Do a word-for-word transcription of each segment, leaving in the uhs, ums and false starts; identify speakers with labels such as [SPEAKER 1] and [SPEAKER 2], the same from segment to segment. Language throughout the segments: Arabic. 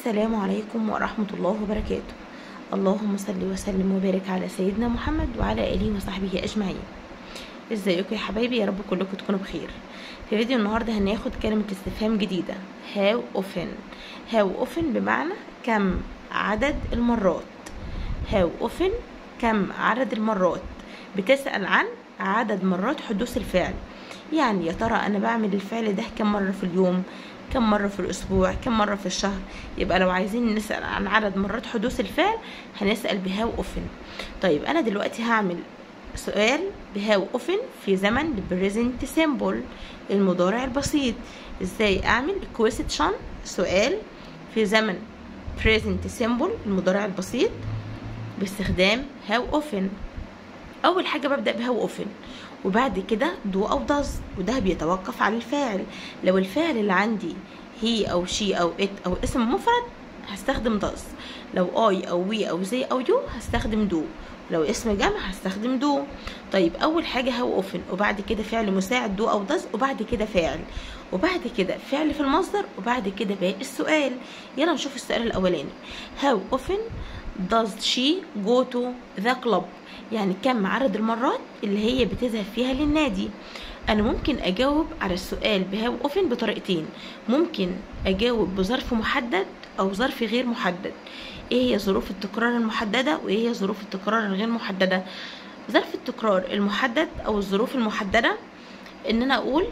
[SPEAKER 1] السلام عليكم ورحمة الله وبركاته. اللهم صل وسلم وبارك على سيدنا محمد وعلى آله وصحبه أجمعين. ازيكم يا حبايبي؟ يا رب كلكم تكونوا بخير. في فيديو النهاردة هناخد كلمة استفهام جديدة how often. how often بمعنى كم عدد المرات. how often كم عدد المرات، بتسأل عن عدد مرات حدوث الفعل. يعني يا ترى أنا بعمل الفعل ده كم مرة في اليوم، كم مرة في الأسبوع، كم مرة في الشهر. يبقى لو عايزين نسأل عن عدد مرات حدوث الفعل هنسأل بهاو اوفن. طيب أنا دلوقتي هعمل سؤال بهاو اوفن في زمن البريزنت سيمبل، المضارع البسيط. ازاي أعمل كويستشن، سؤال في زمن بريزنت سيمبل المضارع البسيط باستخدام هاو اوفن؟ أول حاجة ببدأ بهاو اوفن، وبعد كده دو أو داز، وده بيتوقف على الفاعل. لو الفاعل اللي عندي هي أو شي أو إت أو اسم مفرد هستخدم داز، لو أي أو وي أو زي أو يو هستخدم دو، لو اسم جمع هستخدم دو. طيب أول حاجة هاو اوفن، وبعد كده فعل مساعد دو أو داز، وبعد كده فاعل، وبعد كده فعل في المصدر، وبعد كده باقي السؤال. يلا نشوف السؤال الأولاني. هاو اوفن does she go to the club؟ يعني كم عدد المرات اللي هي بتذهب فيها للنادي. انا ممكن اجاوب على السؤال بهاو اوفن بطريقتين، ممكن اجاوب بظرف محدد او ظرف غير محدد. ايه هي ظروف التكرار المحدده وايه هي ظروف التكرار الغير محدده؟ ظرف التكرار المحدد او الظروف المحدده ان انا اقول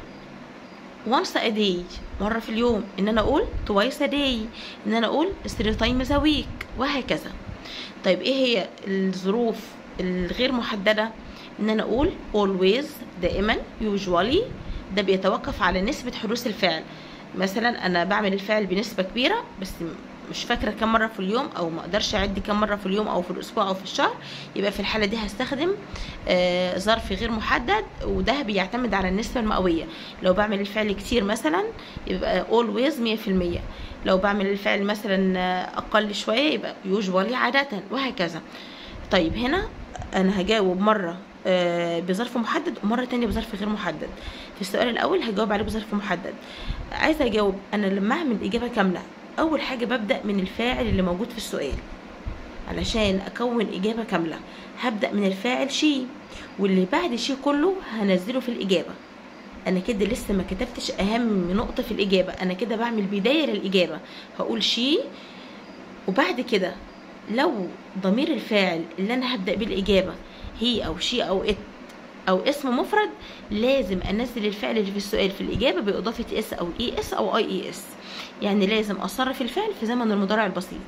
[SPEAKER 1] once a day مرة في اليوم، ان انا اقول twice a day، ان انا اقول three times a week، وهكذا. طيب ايه هي الظروف الغير محددة؟ ان انا اقول always دائما، usually ده بيتوقف على نسبة حدوث الفعل. مثلا انا بعمل الفعل بنسبة كبيرة بس مش فاكرة كم مرة في اليوم، او ما اقدرش اعد كم مرة في اليوم او في الاسبوع او في الشهر، يبقى في الحالة دي هستخدم آه ظرف غير محدد، وده بيعتمد على النسبة المئوية. لو بعمل الفعل كتير مثلا يبقى always مية في المية، لو بعمل الفعل مثلا اقل شوية يبقى usually عادة، وهكذا. طيب هنا انا هجاوب مرة آه بظرف محدد ومرة تانية بظرف غير محدد. في السؤال الاول هجاوب عليه بظرف محدد. عايزة اجاوب انا لما اعمل اجابة كاملة، اول حاجة ببدأ من الفاعل اللي موجود في السؤال. علشان اكون اجابة كاملة هبدأ من الفاعل شي، واللي بعد شي كله هنزله في الاجابة. انا كده لسه ما كتبتش اهم نقطة في الاجابة، انا كده بعمل بداية للاجابة. هقول شي، وبعد كده لو ضمير الفاعل اللي انا هبدأ بالاجابة هي او شي او ات او اسم مفرد، لازم انزل الفعل اللي في السؤال في الاجابة باضافة اس او اي اس او اي اي اس. يعني لازم اصرف الفعل في زمن المضارع البسيط.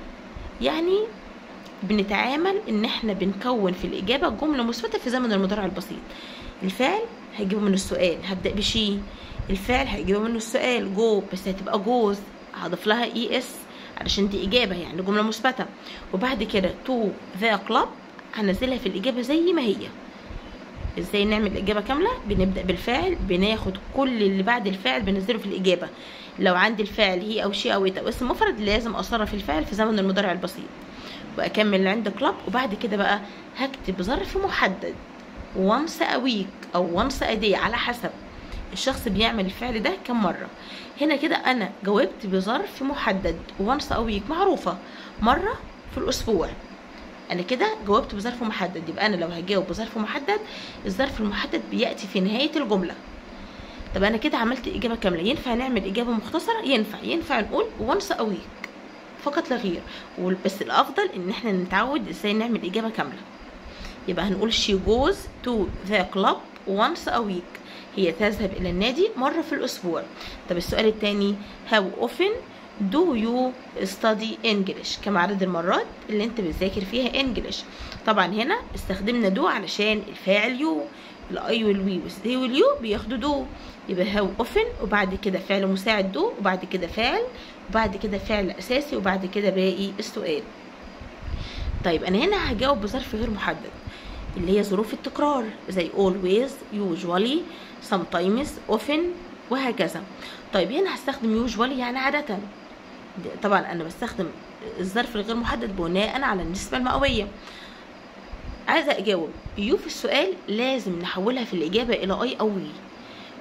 [SPEAKER 1] يعني بنتعامل ان احنا بنكون في الاجابة جملة مثبتة في زمن المضارع البسيط. الفعل هجيبه من السؤال، هبدأ بشي. الفعل هجيبه منه السؤال جو، بس هتبقى جوز، هضيف لها اي اس علشان دي اجابة يعني جملة مثبتة. وبعد كده تو ذا كلاب هنزلها في الاجابة زي ما هي. ازاي نعمل اجابة كاملة؟ بنبدأ بالفاعل، بناخد كل اللي بعد الفاعل بنزله في الاجابة. لو عندي الفاعل هي او شي او ات او اسم مفرد لازم اصرف الفاعل في زمن المضارع البسيط، واكمل عند كلاب. وبعد كده بقى هكتب ظرف محدد once a week او once a day على حسب الشخص بيعمل الفعل ده كم مرة. هنا كده انا جاوبت بظرف محدد once a week معروفة، مرة في الاسبوع. انا كده جاوبت بظرف محدد. يبقى انا لو هجاوب بظرف محدد الظرف المحدد بياتي في نهاية الجملة. طب انا كده عملت اجابة كاملة. ينفع نعمل اجابة مختصرة؟ ينفع ينفع نقول once a week فقط لا غير، بس الافضل ان احنا نتعود ازاي نعمل اجابة كاملة. يبقى هنقول she goes to the club once a week، هي تذهب الى النادي مرة في الاسبوع. طب السؤال الثاني how often do you study English؟ كم عدد المرات اللي انت بتذاكر فيها انجليش؟ طبعا هنا استخدمنا do علشان الفاعل يو، الاي والوي والزي واليو بياخدوا دو. يبقى how often وبعد كده فعل مساعد دو، وبعد كده فاعل، وبعد كده فعل اساسي، وبعد كده باقي السؤال. طيب انا هنا هجاوب بظرف غير محدد اللي هي ظروف التكرار زي always usually sometimes often وهكذا. طيب هنا هستخدم usually يعني عادة. طبعا انا بستخدم الظرف الغير محدد بناء على النسبة المئوية. عايزة اجاوب يو في السؤال لازم نحولها في الاجابة الى اي او وي،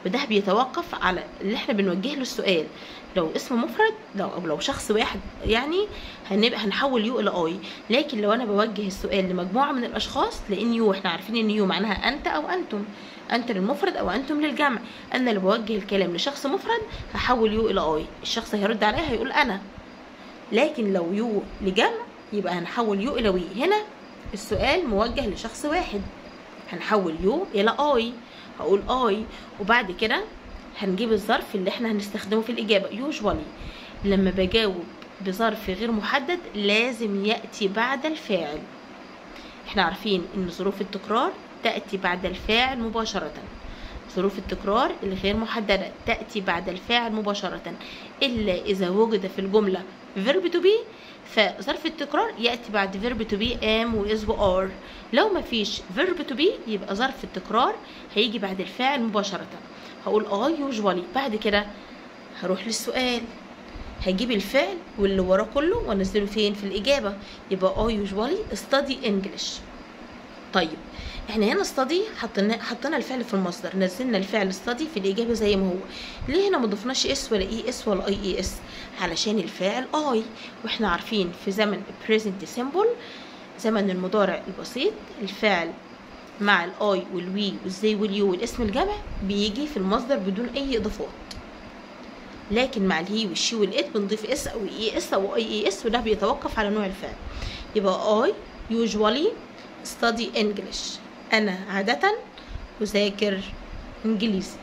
[SPEAKER 1] وده بيتوقف على اللي احنا بنوجه له السؤال. لو اسم مفرد لو او لو شخص واحد يعني هنبقى هنحول يو الى اي، لكن لو انا بوجه السؤال لمجموعه من الاشخاص، لان يو احنا عارفين ان يو معناها انت او انتم، انت للمفرد او انتم للجمع. انا اللي بوجه الكلام لشخص مفرد هحول يو الى اي، الشخص هيرد عليا هيقول انا. لكن لو يو لجمع يبقى هنحول يو الى وي. هنا السؤال موجه لشخص واحد، هنحول يو الى اي، هقول اي، وبعد كده هنجيب الظرف اللي احنا هنستخدمه في الاجابه. يوجوالي لما بجاوب بظرف غير محدد لازم ياتي بعد الفاعل. احنا عارفين ان ظروف التكرار تاتي بعد الفاعل مباشره، ظروف التكرار الغير محدده تاتي بعد الفاعل مباشره، الا اذا وجد في الجمله verb to be، فظرف التكرار ياتي بعد verb to be am و is و are. لو مفيش verb to be يبقى ظرف التكرار هيجي بعد الفاعل مباشره. هقول I usually، بعد كده هروح للسؤال، هجيب الفعل واللي وراه كله وانزله فين؟ في الاجابه. يبقى I usually study English. طيب احنا هنا study حطينا حطينا الفعل في المصدر، نزلنا الفعل study في الاجابه زي ما هو. ليه هنا ما ضفناش اس ولا اي اس ولا اي اي اس؟ علشان الفعل I، واحنا عارفين في زمن present simple زمن المضارع البسيط الفعل مع الاي والوي والزي واليو والاسم الجمع بيجي في المصدر بدون اي اضافات، لكن مع الهي والشي والات بنضيف اس او اي اس او اي اي اس، وده بيتوقف على نوع الفعل. يبقى I usually study English، انا عادة اذاكر انجليزي.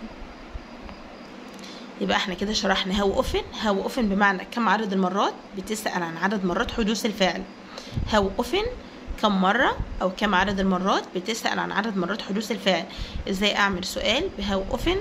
[SPEAKER 1] يبقى احنا كده شرحنا هاو اوفن. هاو اوفن بمعنى كم عدد المرات، بتسأل عن عدد مرات حدوث الفعل. هاو اوفن كم مرة أو كم عدد المرات، بتسأل عن عدد مرات حدوث الفعل. إزاي أعمل سؤال بهاو أوفن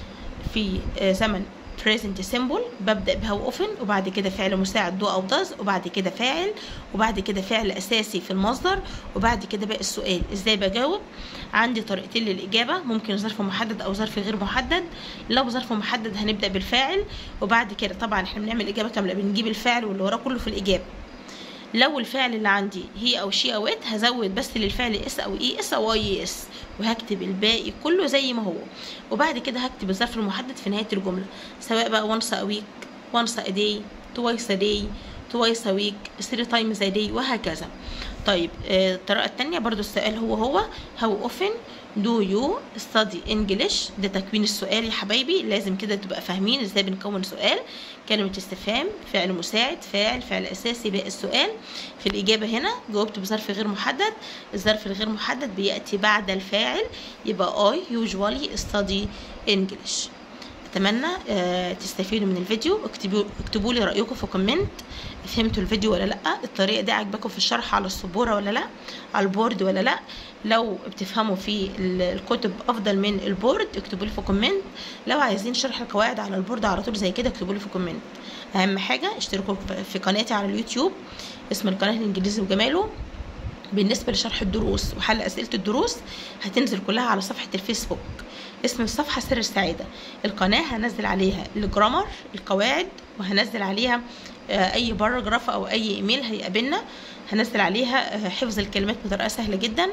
[SPEAKER 1] في زمن present simple؟ ببدأ بهاو أوفن وبعد كده فعل مساعد دو أو does وبعد كده فاعل وبعد كده فعل أساسي في المصدر وبعد كده بقى السؤال. إزاي بجاوب؟ عندي طريقتين للإجابة، ممكن ظرف محدد أو ظرف غير محدد. لو ظرف محدد هنبدأ بالفاعل وبعد كده طبعا احنا بنعمل إجابة كاملة، بنجيب الفعل واللي وراه كله في الإجابة. لو الفعل اللي عندي هي او شي او ات هزود بس للفعل اس او اي اس او اي اس، وهكتب الباقي كله زي ما هو، وبعد كده هكتب الظرف المحدد في نهايه الجمله، سواء بقى once a week، once a day، twice a day، twice a week، three times a day، وهكذا. طيب آه الطريقه الثانيه برضو السؤال هو هو how often do you study English؟ ده تكوين السؤال يا حبايبي، لازم كده تبقى فاهمين ازاي بنكون سؤال. كلمة استفهام، فعل مساعد، فاعل، فعل اساسي، باقي السؤال. في الاجابة هنا جاوبت بظرف غير محدد، الظرف الغير محدد بيأتي بعد الفاعل، يبقى I usually study English. اتمنى آه تستفيدوا من الفيديو. اكتبوا اكتبوا لي رايكم في كومنت، فهمتوا الفيديو ولا لا؟ الطريقه دي عجبكم في الشرح على السبوره ولا لا؟ على البورد ولا لا؟ لو بتفهموا في الكتب افضل من البورد اكتبوا لي في كومنت. لو عايزين شرح القواعد على البورد على طول زي كده اكتبوا لي في كومنت. اهم حاجه اشتركوا في قناتي على اليوتيوب، اسم القناه الانجليزي وجماله. بالنسبه لشرح الدروس وحل اسئله الدروس هتنزل كلها على صفحه الفيسبوك، اسم الصفحه سر السعاده. القناه هنزل عليها الجرامر، القواعد، وهنزل عليها اي باراجراف او اي ايميل هيقابلنا، هنزل عليها حفظ الكلمات بطريقه سهله جدا.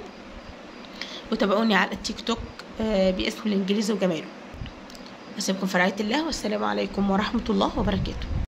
[SPEAKER 1] وتابعوني على التيك توك باسم الانجليزي وجماله. اسيبكم في رعايه الله، والسلام عليكم ورحمه الله وبركاته.